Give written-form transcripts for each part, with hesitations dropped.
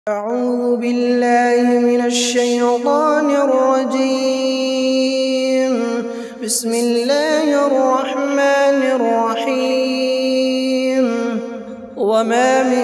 أعوذ بالله من الشيطان الرجيم. بسم الله الرحمن الرحيم. وما من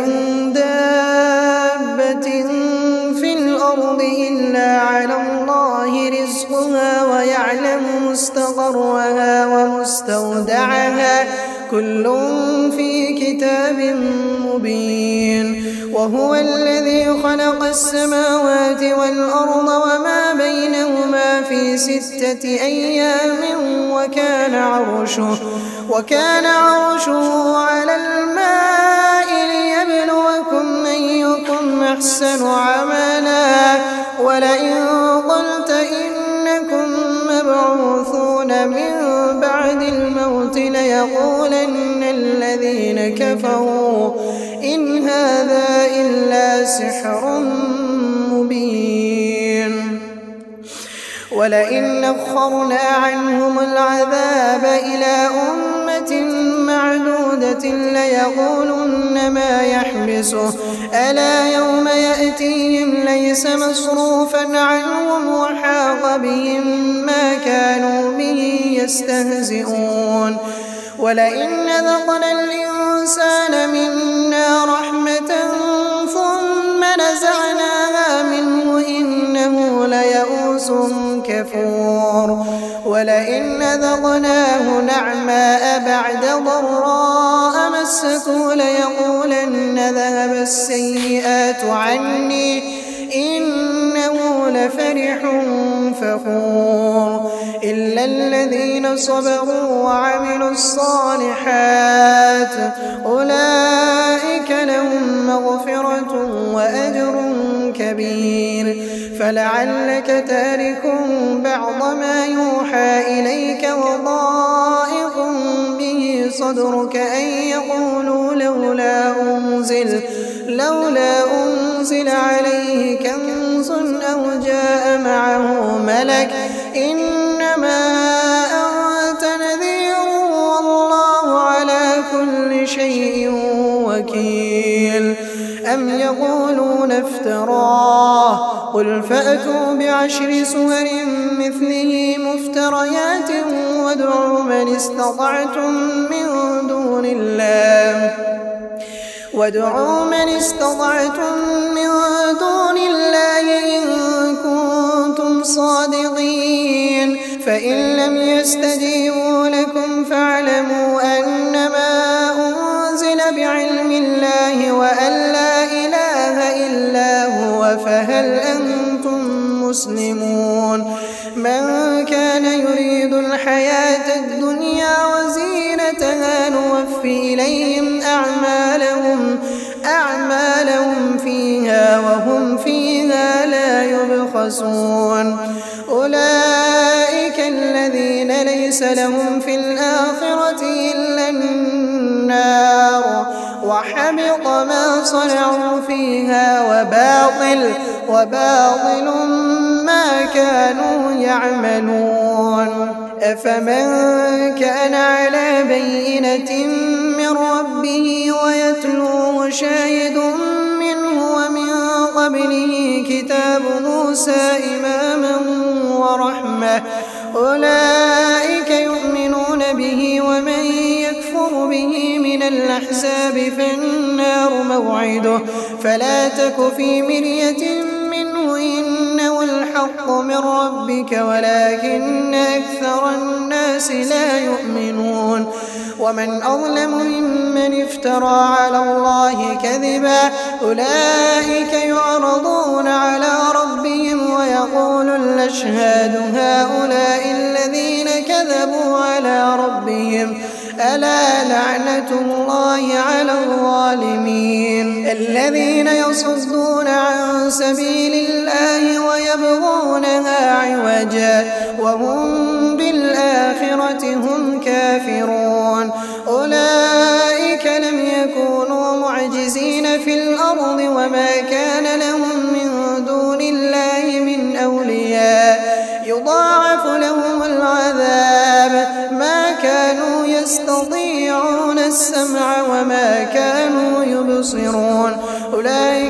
دابة في الأرض إلا على الله رزقها ويعلم مستقرها ومستودعها كل في كتاب مبين. وهو الذي خلق السماوات والأرض وما بينهما في 6 أيام وكان عرشه على الماء ليبلوكم أيكم أحسن عملا. ولئن قلت إنكم مبعوثون من بعد الموت ليقولن الذين كفروا إن هذا إلا سحر مبين. ولئن أخرنا عنهم العذاب إلى أمة معدودة ليقولن ما يحبسه ألا يوم يأتيهم ليس مصروفا عنهم وحاق بهم ما كانوا به يستهزئون. ولئن ذقنا الإنسان منا رحمة ثم نزعناها منه إنه ليئوس كفور. ولئن ذقناه نعماء بعد ضراء مسته ليقولن ذهب السيئات عني إنه لفرح فخور. إلا الذين صبروا وعملوا الصالحات أولئك لهم مغفرة وأجر كبير. فلعلك تارك بعض ما يوحى إليك وضائق به صدرك أن يقولوا لولا أنزل عليه كنز أو جاء معه ملك إنما أنت نذير والله على كل شيء وكيل. أم يقولون افتراه قل فأتوا بعشر سور مثله مفتريات وادعوا من استطعتم من دون الله إن كنتم صادقين. فإن لم يستجيبوا لكم فاعلموا أنما أنزل بعلم الله وأن لا إله إلا هو فهل أنتم مسلمون. من كان يريد الحياة الدنيا وزينتها نوفي إليهم أعمالهم فيها وهم فيها لا يبخسون. أولئك الذين ليس لهم في الآخرة إلا النار وحبط ما صنعوا فيها وباطل ما كانوا يعملون. أفمن كان على بينة من ربه ويتلوه شاهد منه ومن قبله كتاب موسى إماما ورحمة أولئك يؤمنون به. ومن يكفر به من الأحزاب فالنار موعده فلا تك في مرية منه إنه الحق من ربك ولكن أكثر الناس لا يؤمنون. ومن أظلم ممن افترى على الله كذبا أولئك يعرضون على ربهم ويقول الأشهاد هؤلاء الذين كذبوا على ربهم ألا لعنة الله على الظالمين. الذين يصدون عن سبيل الله ويبغونها عوجا وهم بالآخرة هم كافرون. أولئك لم يكونوا معجزين في الأرض وما كان لهم من دون الله من أولياء يضاعف لهم العذاب ما كانوا يستطيعون السمع وما كانوا يبصرون. أولئك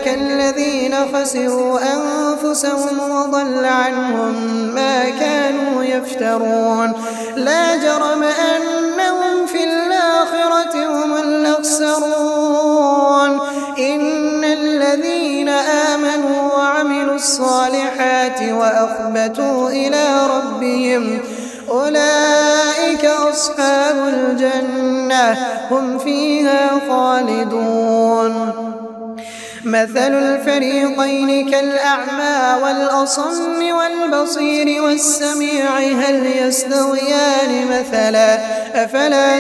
أولئك الذين خسروا أنفسهم وضل عنهم ما كانوا يفترون لا جرم أنهم في الآخرة هم الأخسرون إن الذين آمنوا وعملوا الصالحات وأخبتوا إلى ربهم أولئك أصحاب الجنة هم فيها خالدون مثل الفريقين كالأعمى والأصم والبصير والسميع هل يستويان مثلا أفلا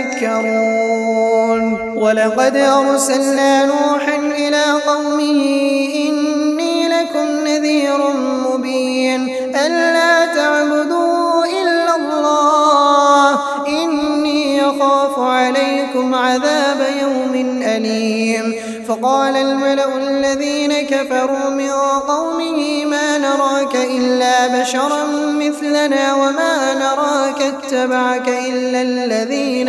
تذكرون ولقد أرسلنا نوحا إلى قومه إني لكم نذير مبين ألا تعبدوا إلا الله إني يخاف عليكم عذاب يوم أليم فقال الملأ الذين كفروا من قومه ما نراك إلا بشرا مثلنا وما نراك اتبعك إلا الذين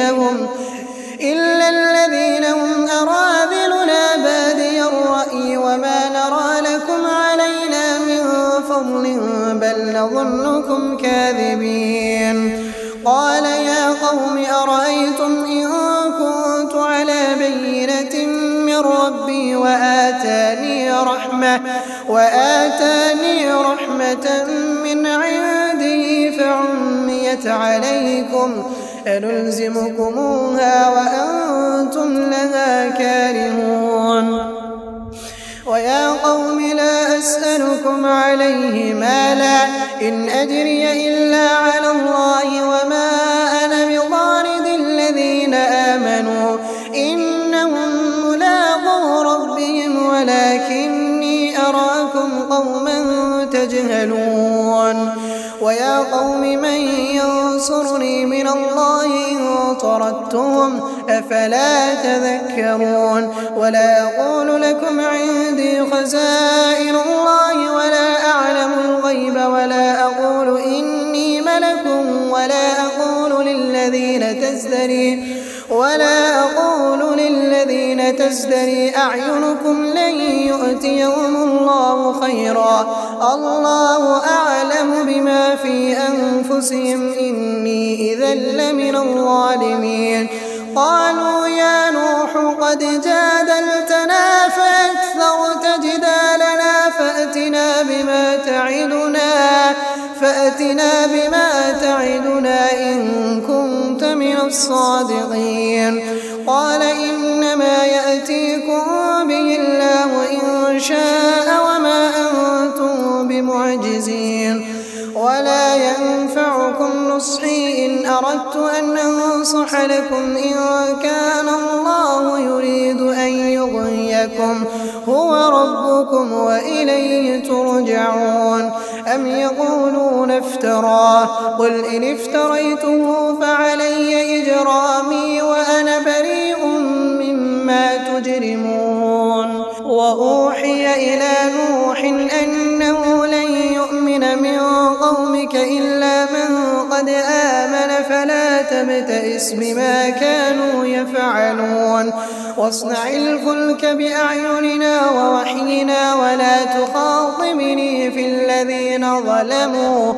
هم أراذلنا بادي الرأي وما نرى لكم علينا من فضل بل نظنكم كاذبين قال يا قوم أرأيتم إن كنت على بينة من ربي وآتاني رحمة من عنده فعميت عليكم أنلزمكموها وأنتم لها كارهون ويا قوم لا أسألكم عليه مالا إن أجري إلا على الله وما أنا بطارد الذين آمنوا إنهم ملاقو ربهم ولكني أراكم قوما تجهلون ويا قوم من ينصرني من الله إن طردتهم أفلا تذكرون ولا أقول لكم عندي خزائن الله ولا أعلم الغيب ولا أقول إني ملك ولا أقول للذين تزدري أعينكم لن يؤتيهم الله خيرا الله أعلم بما في أنفسهم إني إذا لمن الظالمين قالوا يا نوح قد جادلتنا فأكثرت جدالنا فأتنا بما تعدنا إن كنت من الصادقين قال إنما يأتيكم به الله إن شاء وما أنتم بمعجزين ولا ينفعكم نصحي إن أردت أن أنصح لكم إن كان الله يريد أن يغويكم هو ربكم وإليه ترجعون أم يقولون افتراه قل إن افتريته فعلي إجرامي وأنا بريء مما تجرمون وأوحي إلى نوح أنه لن يؤمن من قومك إلا من قد آمن فلا تبتئس بما كانوا يفعلون واصنع الفلك بأعيننا ووحينا ولا تخاطبني في الذين ظلموا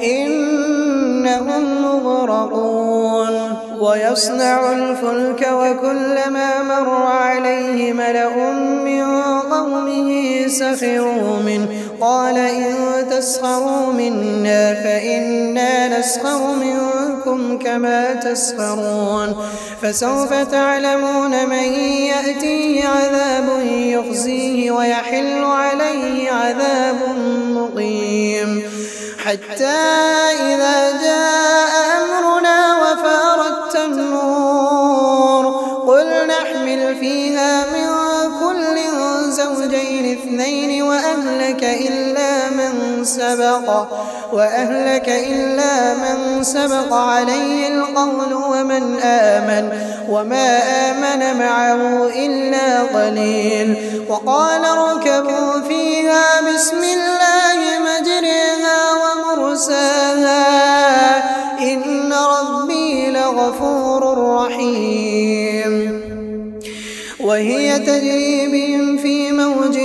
إنهم مغرقون ويصنع الفلك وكلما مر عليه ملأ من قومه سخروا منه قال إن تسخروا منا فإنا نسخر منكم كما تسخرون فسوف تعلمون من يأتيه عذاب يخزيه ويحل عليه عذاب مقيم حتى إذا جاء أمرنا وفارت النور قل نحمل فيها من كل زوجين اثنين وأهلك إلا من سبق عليه القول ومن آمن وما آمن معه إلا قليل وقال اركبوا فيها بسم الله مجريها ومرساها إن ربي لغفور رحيم وهي تجري بهم في موج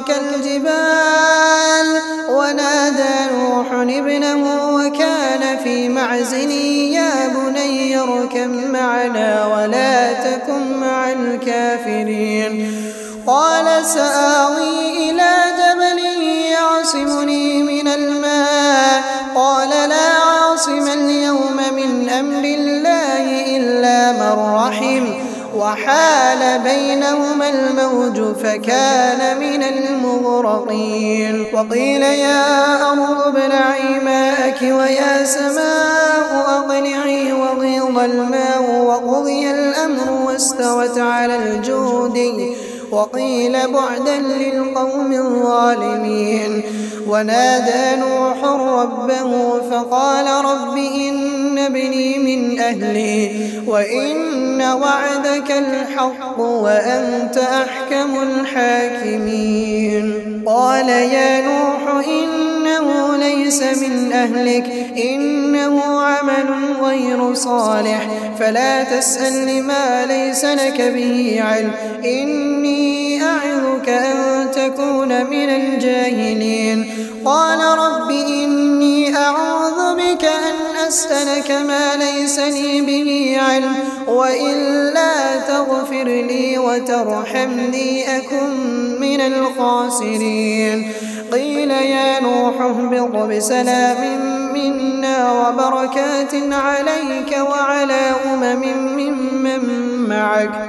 كالجبال ونادى نوح ابنه وكان في معزل يا بني اركب معنا ولا تكن مع الكافرين قال سآوي إلى جبل يعصمني من الماء قال لا عاصم اليوم من أمر الله إلا من رحم وحال بينهما الموج فكان من المغرقين وقيل يا أرض ابلعي ماءك ويا سماء أقلعي وغيض الماء وقضي الأمر واستوت على الجودي وقيل بعدا للقوم الظالمين ونادى نوح ربه فقال رب إن ابني من أهلي وإن وعدك الحق وأنت أحكم الحاكمين قال يا نوح إنه ليس من أهلك إنه عمل غير صالح فلا تسأل ما ليس لك به علم إني أعظك أن تكون من الجاهلين قال رب إني أعوذ بك أن أسألك ما ليس لي به علم وإلا تغفر لي وترحمني أكن من الخاسرين قيل يا نوح اهبط بسلام منا وبركات عليك وعلى ممن معك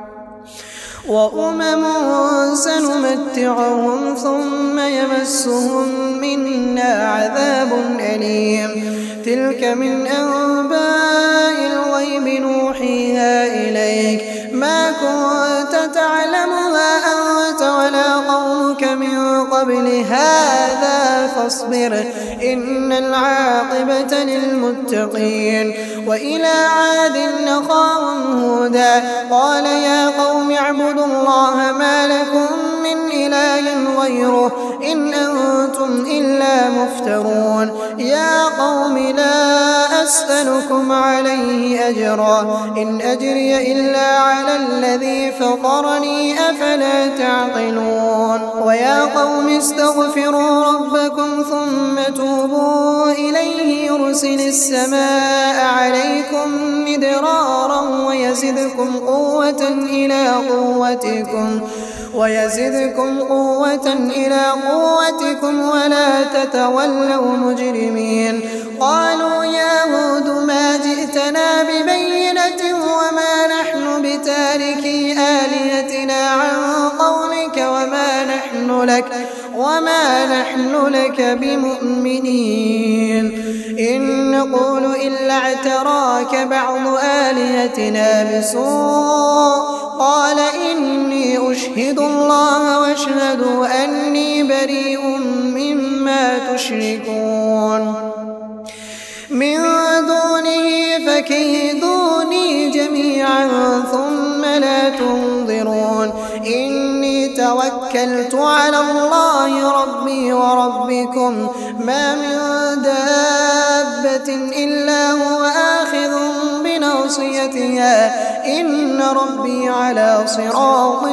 وأمم سنمتعهم ثم يمسهم منا عذاب أليم تلك من أنباء الغيب نوحيها إليك ما كنت تعلمها أنت ولا قومك من قبل هذا فاصبر إن العاقبة للمتقين وإلى عاد أخاهم هودا قال يا قوم اعبدوا الله ما لكم من إله غيره إن أنتم إلا مفترون يا قوم لا أسألكم عليه أجرا إن أجري إلا على الذي فطرني أفلا تعقلون ويا قوم استغفروا ربكم ثم توبوا إليه يرسل السماء عليكم مدرارا ويزدكم قوة إلى قوتكم ولا تتولوا مجرمين قالوا يا هود ما جئتنا ببينة وما نحن بتاركي آلهتنا عن قولك وما نحن لك بمؤمنين إن نقول إلا اعتراك بعض آلهتنا بسوء قال إني أشهد الله واشهدوا أني بريء مما تشركون من دونه فكيدوني جميعا ثم لا تنظرون إني توكلت على الله ربي وربكم ما من دابة إلا هو آخذ بناصيتها إن ربي على صراط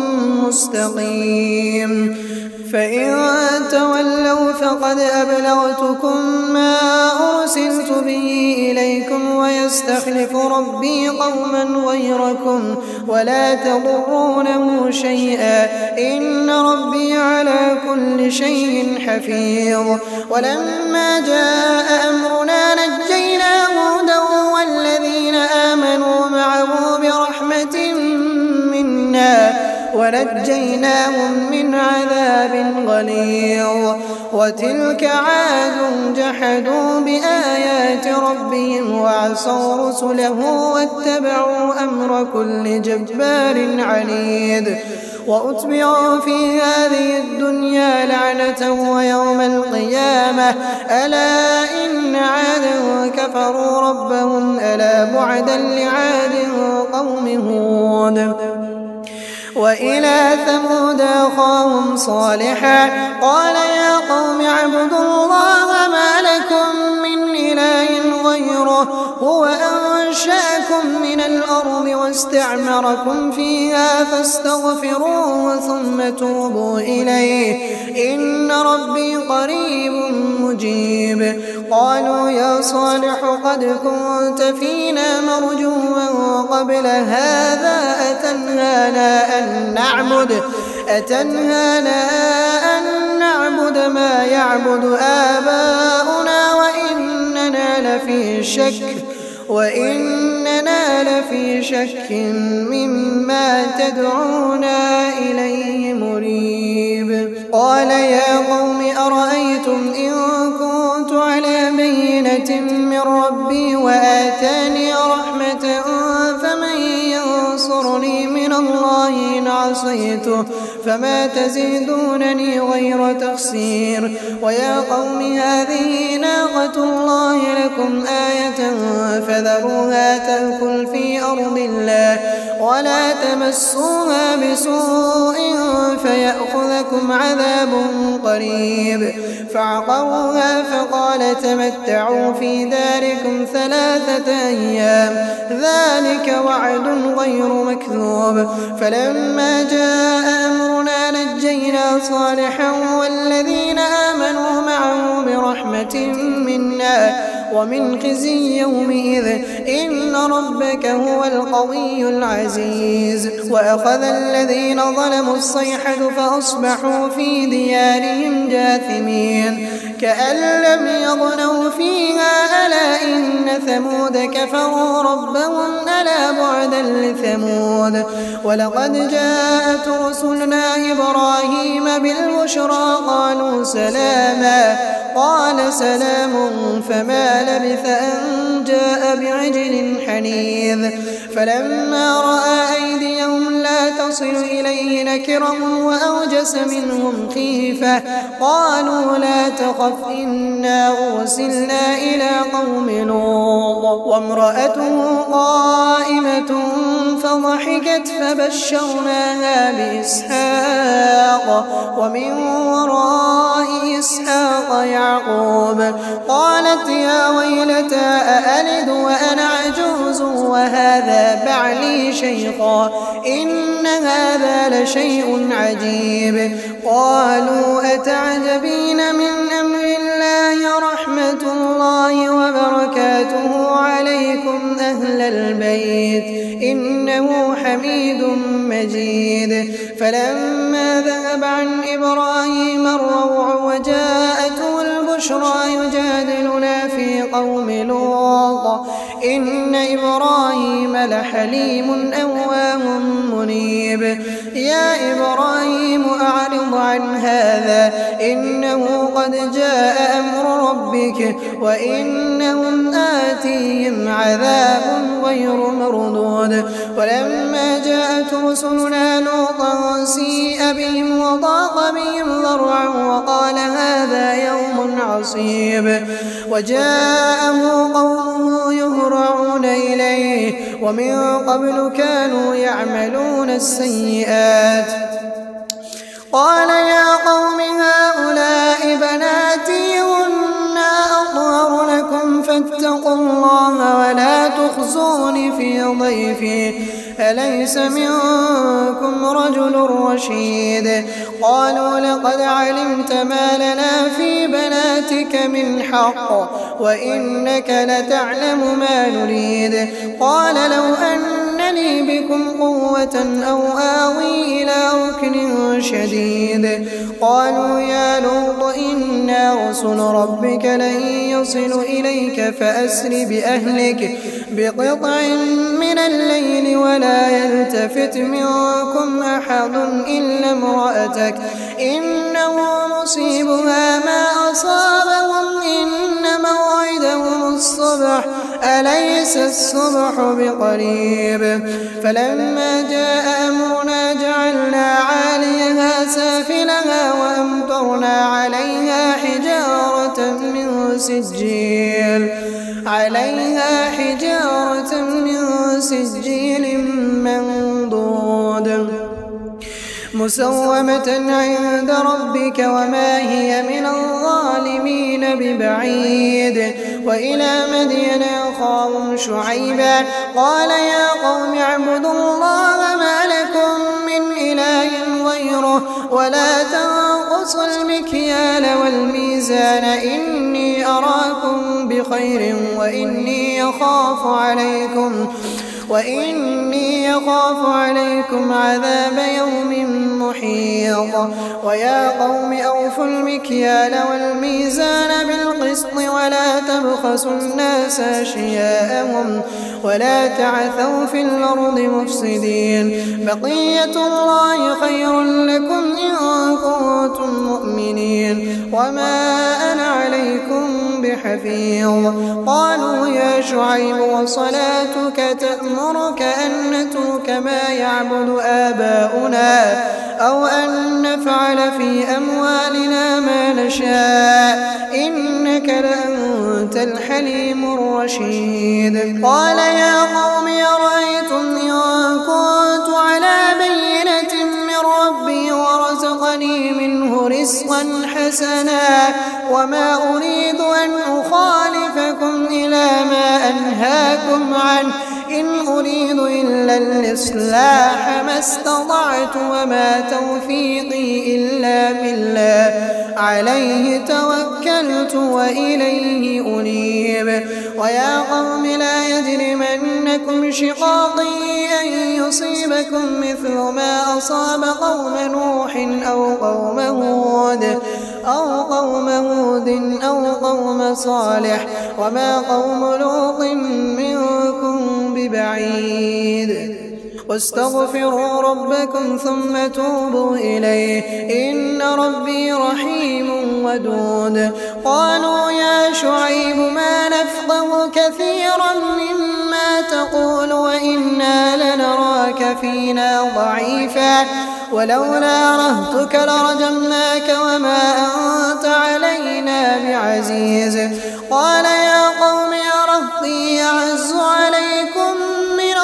مستقيم فإن تولوا فقد أبلغتكم ما أرسلت به إليكم ويستخلف ربي قوما غيركم ولا تضرونه شيئا إن ربي على كل شيء حفيظ ولما جاء أمرنا نجينا هودا والذين آمنوا معه برحمة منا ونجيناهم من عذاب غليظ وتلك عاد جحدوا بآيات ربهم وعصوا رسله واتبعوا أمر كل جبار عنيد وأتبعوا في هذه الدنيا لعنة ويوم القيامة ألا إن عادا كفروا ربهم ألا بعدا لعاد قوم هود وإلى ثمود أخاهم صالحا قال يا قوم اعبدوا الله ما لكم من إله غيره هو أنشأكم من الأرض واستعمركم فيها فاستغفروه ثم توبوا إليه إن ربي قريب مجيب. قالوا يا صالح قد كنت فينا مرجوا قبل هذا أتنهانا أن نعبد ما يعبد آباؤنا وإننا لفي شك مما تدعونا إليه مريب. قال يا قوم أرأيتم إن كنت على بينة من ربي وآتاني رحمة فمن ينصرني من الله إن عصيته فما تزيدونني غير تخسير. ويا قوم هذه ناقة الله لكم آية فذروها تأكل في أرض الله ولا تمسوها بسوء فيأخذكم عذاب قريب. فعقروها فقال تمتعوا في داركم 3 أيام ذلك وعد غير مكذوب. فلما جاء أمرنا نجينا صالحا والذين آمنوا معه برحمة منا ومن خزي يومئذ إن ربك هو القوي العزيز. وأخذ الذين ظلموا الصيحة فأصبحوا في ديارهم جاثمين كأن لم يغنوا فيها ألا إن ثمود كفروا ربهم ألا بعدا لثمود. ولقد جاءت رسلنا إبراهيم بالبشرى قالوا سلاما قال سلام فما لبث أن جاء بعجل حنيذ. فلما رأى أيديهم لا تصل إليه نكرهم وأوجس منهم خيفة قالوا لا تخف إنا أرسلنا إلى قوم لوط وامرأته قائمة فضحكت فبشرناها بإسحاق ومن وراء إسحاق يعقوب. قالت يا ويلتى أألد وأنا عجوز وهذا بعلي شيخا إن هذا لشيء عجيب. قالوا أتعجبين من أمر الله رحمة الله وبركاته عليكم أهل البيت إنه حميد مجيد. فلما ذهب عن إبراهيم الروع وجاءته البشرى يجادلنا في قوم لوط إن إبراهيم لحليم أواه منيب. يا إبراهيم أعرض عن هذا إنه قد جاء أمر ربك وإنهم آتيهم عذاب غير مردود. ولما جاءت رسلنا لوطا سيء بهم وضاق بهم ذرعا وقال هذا يوم عصيب. وجاءه قومه يهرعون إليه ومن قبل كانوا يعملون السيئات. قال يا قوم هؤلاء بناتي هن أطهر لكم فاتقوا الله ولا تخزوني في ضيفي أليس منكم رجل رشيد. قالوا لقد علمت ما لنا في بناتك من حق وإنك لتعلم ما نريد. قال لو أن لي بكم قوة أو آوي إلى ركن شديد. قالوا يا لوط إنا رسل ربك لن يصلوا إليك فأسر بأهلك بقطع من الليل ولا يلتفت منكم أحد إلا امرأتك إنه مصيبها ما أصابهم إن موعدهم الصبح أليس الصبح بقريب. فلما جاء أمرنا جعلنا عاليها سافلها وأمطرنا عليها حجارة من سجيل منضود مسومة عند ربك وما هي من الظالمين ببعيد وإلى مدين أخاهم شعيبا قال يا قوم اعبدوا الله ما لكم من إله غيره ولا تنقصوا المكيال والميزان إني أراكم بخير وإني يخاف عليكم عذاب يوم محيط ويا قوم أوفوا المكيال والميزان بالقسط ولا تبخسوا الناس أشياءهم ولا تعثوا في الأرض مفسدين بقية الله خير لكم إن كنتم مؤمنين وما أنا عليكم بحفيظ قالوا يا شعيب وصلاتك تأمرك أن نترك ما يعبد آباؤنا أو أن نفعل في أموالنا ما نشاء إنك لأنت الحليم الرشيد قال يا قوم أرأيتم إن كنت على بينة من ربي ورزقني منه رزقا حسنا وما أريد أن أخالفكم إلى ما أنهاكم عنه إن أريد إلا الإصلاح ما استطعت وما توفيقي إلا بالله عليه توكلت وإليه أنيب ويا قوم لا يجرمنكم شقاقي أن يصيبكم مثل ما أصاب قوم نوح أو قوم هود أو قوم صالح وما قوم لوط منكم ببعيد واستغفروا ربكم ثم توبوا إليه إن ربي رحيم ودود قالوا يا شعيب ما نفقه كثيرا مما تقول وإنا لنراك فينا ضعيفا ولولا رهتك لرجمناك وما أنت علينا بعزيز قال يا قوم رهطي يعز عليكم من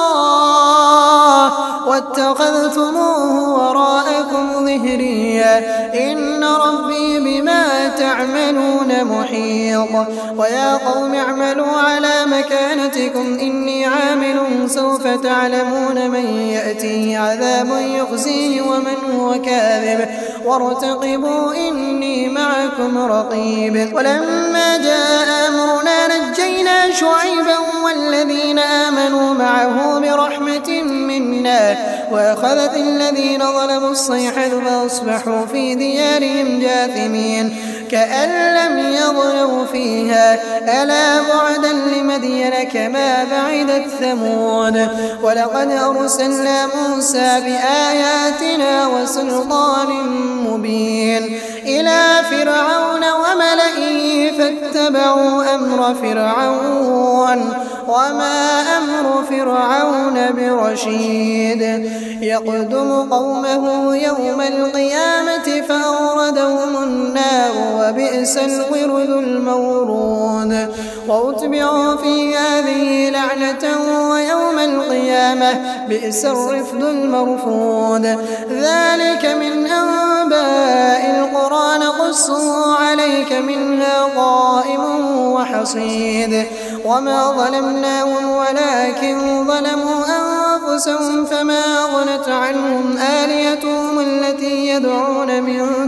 الله واتخذتموه وراءكم ظهريا إن ربي بما تعملون محيط ويا قوم اعملوا على مكانتكم إني عامل سوف تعلمون من يأتيه عذاب يخزيه ومن هو كاذب وارتقبوا إني معكم رقيب ولما جاء أمرنا نجينا شعيبا والذين آمنوا معه برحمة منا وأخذت الذين ظلموا الصيحة فأصبحوا في ديارهم جاثمين كأن لم يغنوا فيها ألا بعدا لمدين كما بعدت ثمود ولقد أرسلنا موسى بآياتنا وسلطان مبين إلى فرعون وملئه فاتبعوا أمر فرعون وما أمر فرعون برشيد يقدم قومه يوم القيامة فأوردهم النار وبئس الورد المورود وأتبعوا في هذه لعنة ويوم القيامة بئس الرفد المرفود ذلك من أنباء القرى نقصه عليك منها قائم وحصيد وما ظلمناهم ولكن ظلموا أنفسهم فما أغنت عنهم آليتهم التي يدعون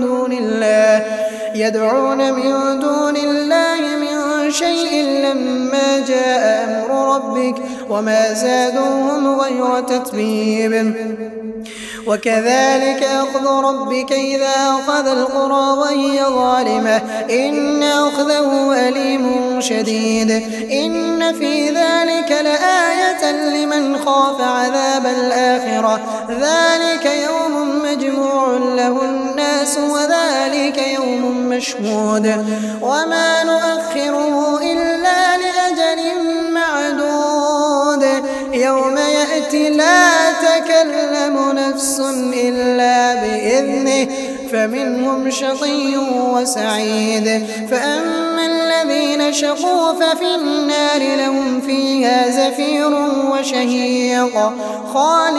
من دون الله من شيء لما جاء أمر ربك وما زادوهم غير تتبيب وكذلك أخذ ربك إذا أخذ القرى وهي ظالمة إن أخذه أليم شديد إن في ذلك لآية لمن خاف عذاب الآخرة ذلك يوم مجموع له الناس وذلك يوم مشهود وما نؤخره إلا لأجل معدود يوم يأتي لا تكلم نفس إلا بإذنه فمنهم شقي وسعيد فأما الذين شقوا ففي النار لهم فيها زفير وشهيق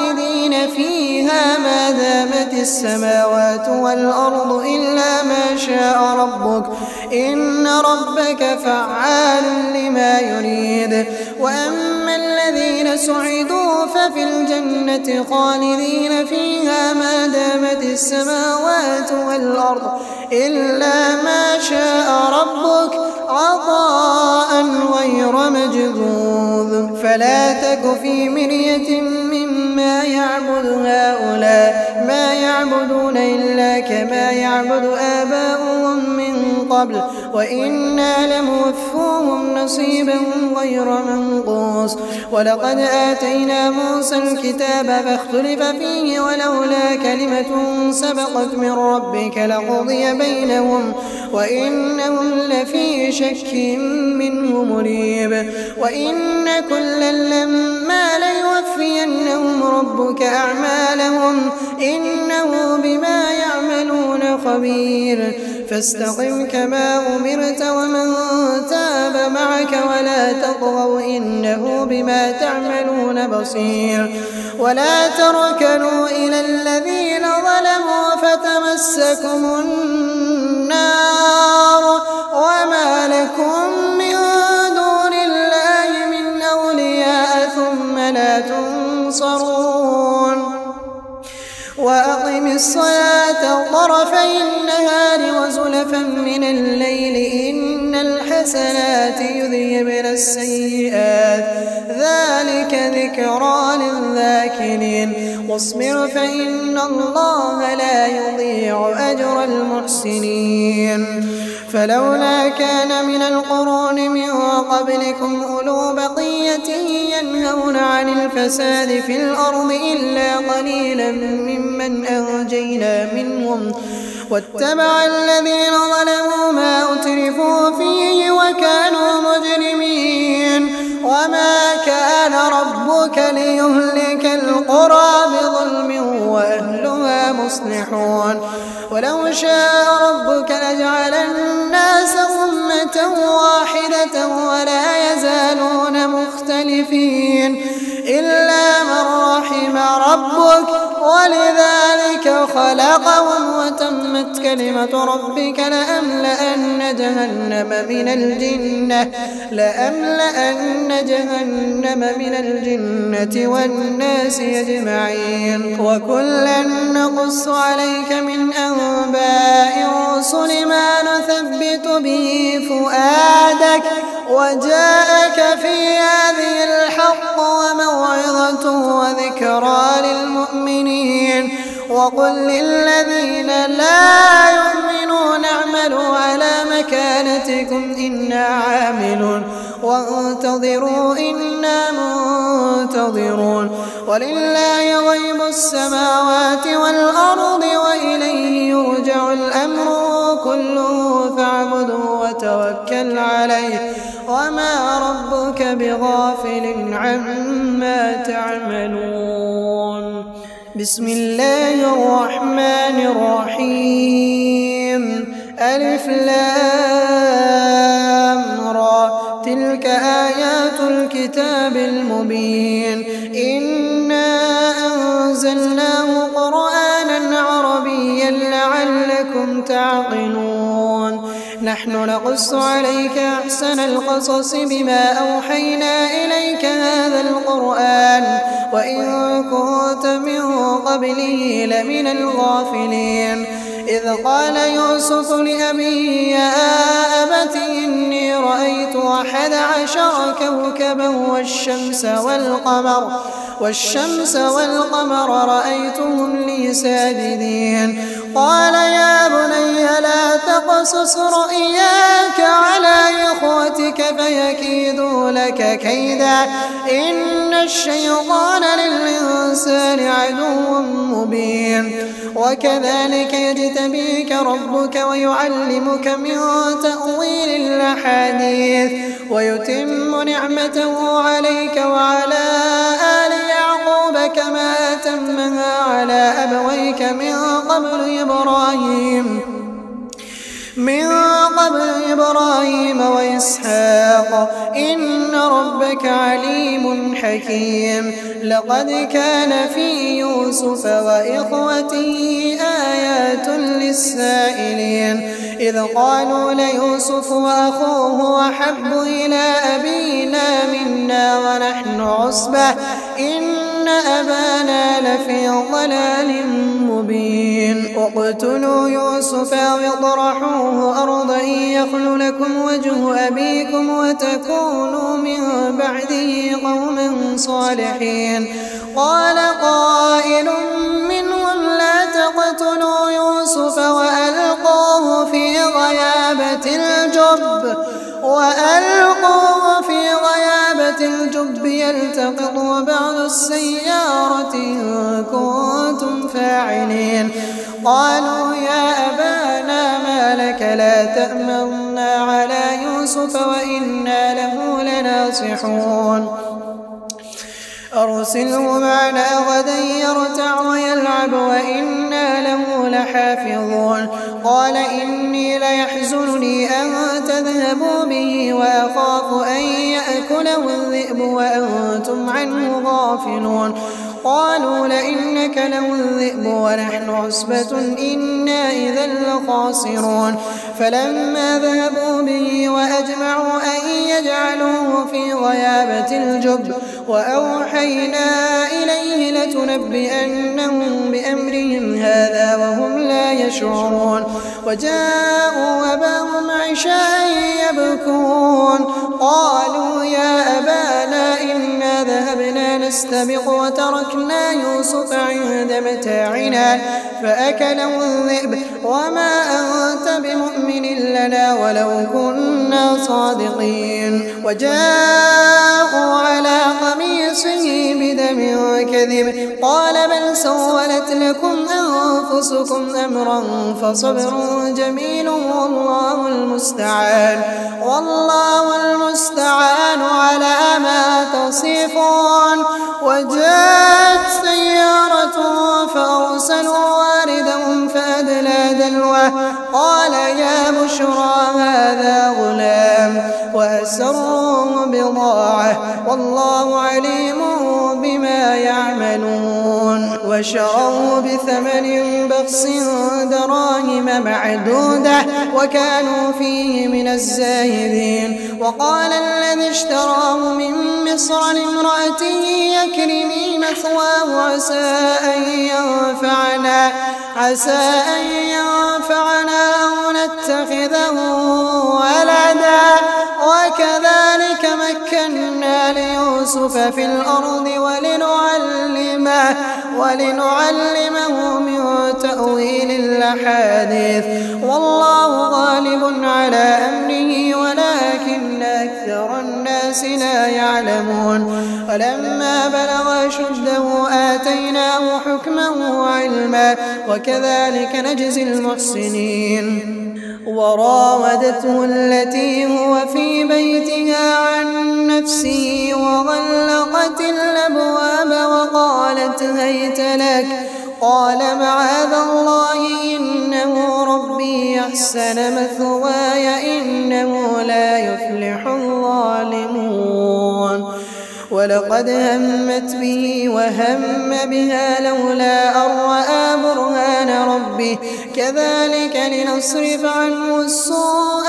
خالدين فيها ما دامت السماوات والأرض إلا ما شاء شاء ربك إن ربك فعال لما يريد. وأما الذين سعدوا ففي الجنة خالدين فيها ما دامت السماوات والأرض إلا ما شاء ربك عطاء غير مجذوذ. فلا تك في مرية مما يعبد هؤلاء، ما يعبدون إلا كما يعبد آباؤهم من قبل، وإنا لموفوهم نصيبهم غير منقوص. ولقد آتينا موسى الكتاب فاختلف فيه ولولا كلمة سبقت من ربك لقضي بينهم وإنهم لفي شك منه مريب. وإن كلا لما ليوفينهم ربك أعمالهم إنه بما يعملون خبير. فاستقم كما أمرت ومن تاب معك ولا تطغوا إنه بما تعملون بصير. ولا تركنوا إلى الذين ظلموا فتمسكم النار وما لكم من دون الله من أولياء ثم لا تنصرون. وأقم الصلاة طرفي النهار وزلفا من الليل إن الحسنات يذهبن السيئات ذلك ذكرى للذاكرين. واصبر فإن الله لا يضيع أجر المحسنين. فلولا كان من القرون من قبلكم أولو بقية ينهون عن الفساد في الأرض إلا قليلا ممن أنجينا منهم واتبع الذين ظلموا ما أترفوا فيه وكانوا مجرمين. وما كان ربك ليهلك القرى بظلم وأهلها مصلحون. ولو شاء ربك لجعل الناس أمة واحدة ولا يزالون مختلفين إلا من رحم ربك ولذلك خلقهم وتمت كلمة ربك لأملأن جهنم من الجنة والناس أجمعين. وكلا نقص عليك من أنباء الرسل ما نثبت به فؤادك وجاءك في هذه الحق وموعظة وذكرى للمؤمنين. وقل للذين لا يؤمنون اعملوا على مكانتكم إنا عاملون وانتظروا إنا منتظرون. ولله غيب السماوات والأرض وإليه يرجع الأمر كله فاعبده وتوكل عليه وما ربك بغافل عما تعملون. بسم الله الرحمن الرحيم. ألف لام را تلك آيات الكتاب المبين. إنا أنزلناه قرآنا عربيا لعلكم تعقلون. نحن نقص عليك أحسن القصص بما أوحينا إليك هذا القرآن وإن كنت من قبله لمن الغافلين. إذ قال يوسف لأبيه يا أبت إني رأيت 11 كوكبا والشمس والقمر رأيتهم لي ساجدين. قال يا بني لا تقصص رؤياك على إخوتك فيكيدوا لك كيدا إن الشيطان للإنسان عدو مبين. وكذلك يجتبيك ربك ويعلمك من تأويل الأحاديث ويتم نعمته عليك وعلى آل يعقوب كما أتمها على أبويك من قبل إبراهيم وإسحاق إن ربك عليم حكيم. لقد كان في يوسف وإخوته آيات للسائلين إذ قالوا ليوسف وأخوه أحب إلى أبينا منا ونحن عصبة إن أبانا لفي ضلال مبين اقتلوا يوسف أو اطرحوه أرضا يخل لكم وجه أبيكم وتكونوا من بعده قوما صالحين قال قائل منهم لا تقتلوا يوسف وألقوه في غيابة الجب يلتقطه بعض السيارة إن كنتم فاعلين قالوا يا أبانا ما لك لا تأمنا على يوسف وإنا له لناصحون أرسله معنا غدا يرتع ويلعب وإنا له لحافظون قال إني ليحزنني أن تذهبوا به وأخاف أن يأكله الذئب وأنتم عنه غافلون قالوا لئن أكله الذئب ونحن عصبة إنا إذا لخاسرون فلما ذهبوا به وأجمعوا أن يجعلوه في غيابة الجب وأوحينا إليه لتنبئنهم بأمرهم هذا وهم لا يشعرون وجاءوا أباهم عشاء يبكون قالوا يا أبانا إنا ذهبنا نستبق وتركنا يوسف عند متاعنا فأكله الذئب وما أنت بمؤمن لنا ولو كنا صادقين وجاءوا على قميصه بدم كذب قال بل سولت لكم أنفسكم أمرا فصبر جميل والله المستعان على ما تصفون وجاءت سيارة فأرسلوا واردهم فأدلى دلوه قال يا بشرى هذا غلام وأسروه بضاعة والله عليم بما يعملون وشروه بثمن بخس دراهم معدودة وكانوا فيه من الزاهدين وقال الذي اشتراه من مصر لامرأته أكرمي مثواه عسى أن ينفعنا أو نتخذه ولدا وكذلك مكنا ليوسف في الأرض ولنعلمه من تأويل الأحاديث والله غالب على أمره ولكن أكثر الناس لا يعلمون ولما بلغ أشده آتيناه حكما وعلما وكذلك نجزي المحسنين وراودته التي هو في بيتها عن نفسه وغلقت الأبواب وقالت هيت لك قال معاذ الله إنه ربي أحسن مثواي إنه لا يفلح الظالمون ولقد همت به وهم بها لولا أن رأى برهان ربه كذلك لنصرف عنه السوء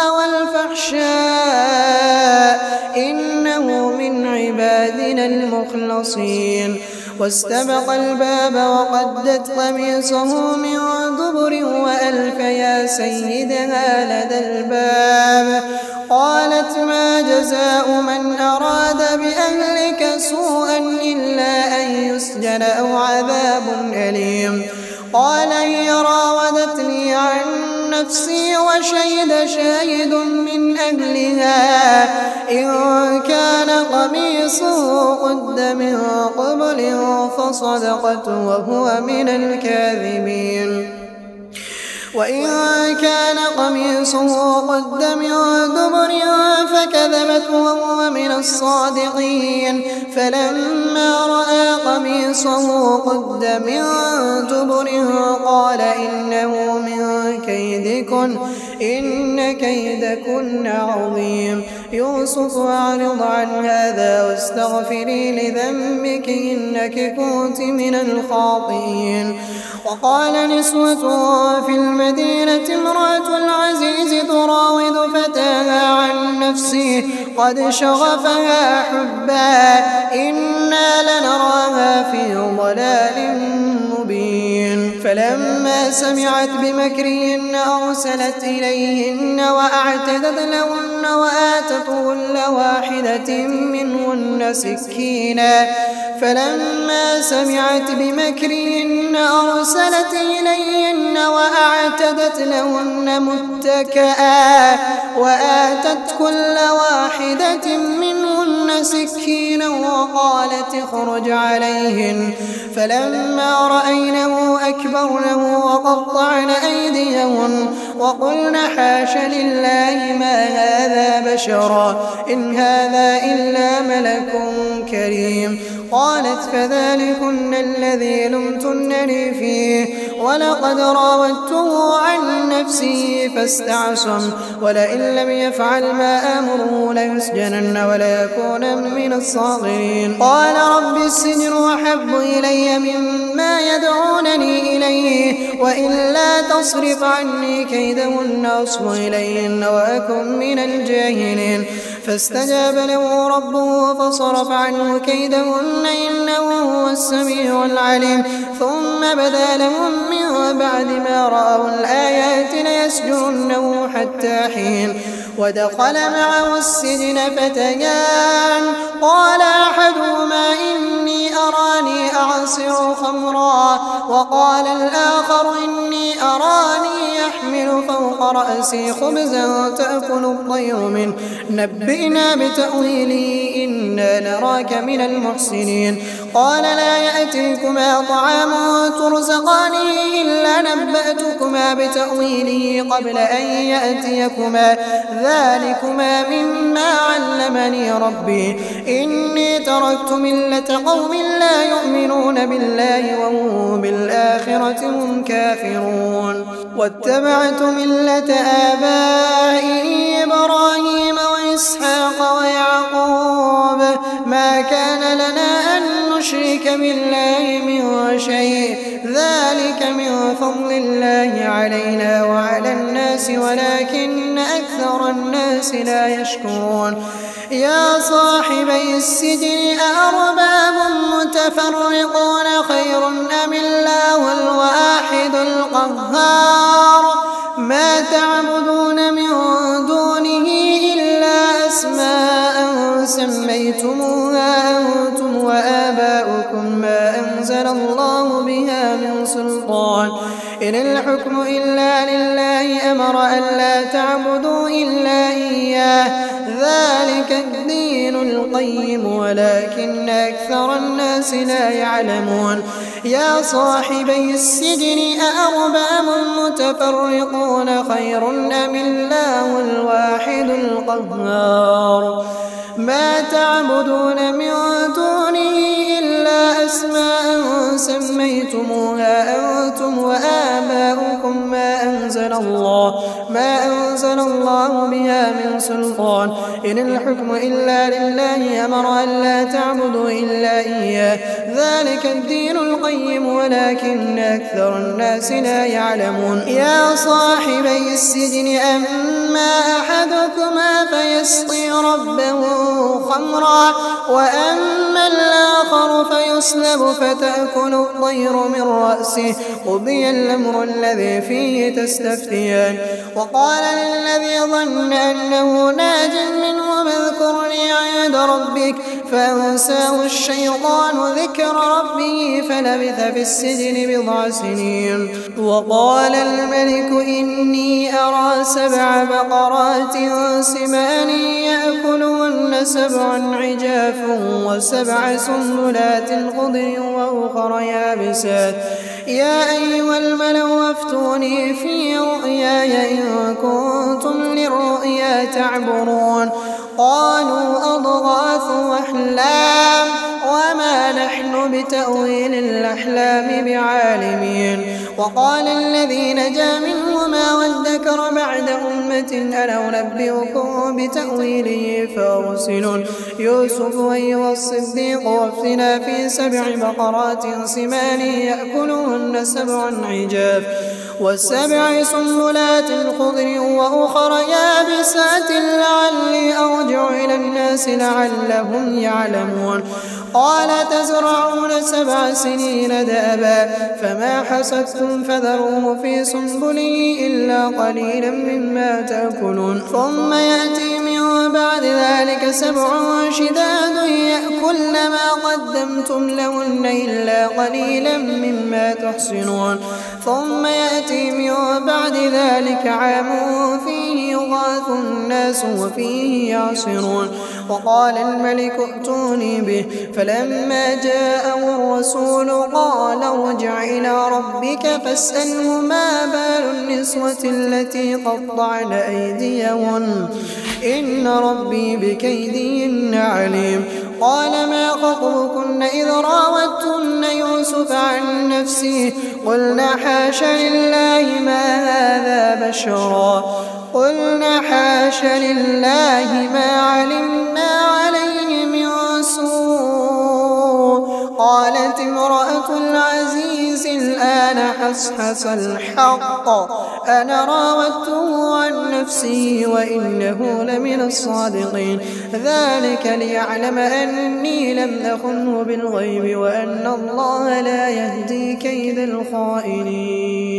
والفحشاء إنه من عبادنا المخلصين واستبق الباب وقدت قميصه من دبر وألف يا سيدها لدى الباب قالت ما جزاء من أراد بأهلك سوءا إلا أن يسجن أو عذاب أليم قال هي راودتني عن نفسي وشهد شاهد من أهلها إن كان قميصه قد من قبل فصدقت وهو من الكاذبين وإن كان قميصه قد من دبر فكذبت وهو من الصادقين فلما رأى قميصه قد من دبر قال إنه من كيدكن إن كيدكن عظيم يوسف أعرض عن هذا واستغفري لذنبك إنك كنت من الخاطئين وقال نسوة في المدينة امرأة العزيز نفسه قد شغفها حبا إنا لنراها في ضلال مبين فلما سمعت بمكرهن أرسلت إليهن وأعتدت لهن وآتت كل واحدة منهن سكينا فلما سمعت بمكرهن أرسلت إليهن وأعتدت لهن متكئا وآتت كل واحدة منهن سكينا وقالت اخرج عليهن فلما رأينه أكبرنه وقطعن أيديهن وقلن حاش لله ما هذا بشرا إن هذا إلا ملك كريم قالت فذلكن الذي لمتنني فيه ولقد راودته عن نفسه فاستعصم ولئن لم يفعل ما آمره ليسجنن وليكون من الصاغرين قال رب السجن أحب إلي مما يدعونني إليه وإلا تصرف عني كيدهن أصب إليهن وأكن من الجاهلين فاستجاب له ربه فصرف عنه كيدهن إنه هو السميع العليم ثم بدا لهم من بعد ما رأوا الآيات ليسجننه حتى حين ودخل معه السجن فتيان قال أحدهما إني أراني أعصر خمرا وقال الآخر إني أراني يحمل فوق رأسي خبزا تأكل الطير منه نبئنا بتأويله إنا نراك من المحسنين قال لا يأتيكما طعام ترزقانه إلا نبأتكما بتأويله قبل أن يأتيكما ذلكما مما علمني ربي إني تركت ملة قوم لا يؤمنون بالله وهم بالآخرة هم كافرون واتبعت ملة آبائي إبراهيم وإسحاق ويعقوب ما كان لنا أن نشرك بالله من شيء ذلك من فضل الله علينا وعلى الناس ولكن أكثر الناس لا يشكرون يا صاحبي السجن أأرباب متفرقون خير أم الله الواحد القهار ما تعبدون من دونه إلا أسماء سميتموها أنتم وآباؤكم ما أنزل الله بها من سلطان إن الحكم إلا لله أمر ألا تعبدوا إلا إياه ذلك الدين القيم ولكن أكثر الناس لا يعلمون يا صاحبي السجن أأرباب متفرقون خير أم الله الواحد القهار ما تعبدون من دونه إلا أسماء سميتموها أنتم وآباؤكم ما أنزل الله بها من سلطان إن الحكم إلا لله أمر ألا تعبدوا إلا إياه ذلك الدين القيم ولكن أكثر الناس لا يعلمون يا صاحبي السجن أما أحدكما فيسقي ربه خمرا وأما الآخر فيسلب فتأكل الطير من رأسه قضي الأمر الذي فيه تستفتيان وقال للذي ظن أنه ناج منه اذكرني عند ربك فأنساه الشيطان ذكر ربه فلبث في السجن بضع سنين وقال الملك إني أرى 7 بقرات سمان يأكلهن 7 عجاف و7 سنبلات خضر وأخر يابسات يا أيها الملأ أفتوني في رؤياي إن كنتم للرؤيا تعبرون قالوا أضغاث أضغاث أحلام وما نحن بتأويل الأحلام بعالمين. وقال الذي نجا منهما وادكر بعد أمة أنا أنبئكم بتأويله فأرسلون يوسف أيها الصديق وافتنا في 7 بقرات سمان يأكلهن 7 عجاف و7 سنبلات خضر وأخر يابسات لعلي أرجع إلى الناس لعلهم يعلمون. قال تزرعون 7 سنين دأبا فما حصدتم فذروه في سنبله إلا قليلا مما تأكلون. ثم يأتي من بعد ذلك 7 شداد يأكلن ما قدمتم لهن إلا قليلا مما تحصنون. ثم يأتي من بعد ذلك عام فيه يغاث الناس وفيه يعصرون. وقال الملك ائتوني به فلما جاءه الرسول قال ارجع إلى ربك فاسأله ما بال النسوة التي قطعن أيديهن إن ربي بكيدهن عليم. قال ما خطبكن إذ راوتن يوسف عن نفسه قلنا حاش لله ما هذا بشرا ما علمنا عليه من سوء. قالت امرأة العزيز الآن حصحص الحق أنا راودته عن نفسه وإنه لمن الصادقين. ذلك ليعلم أني لم أخنه بالغيب وأن الله لا يهدي كيد الخائنين.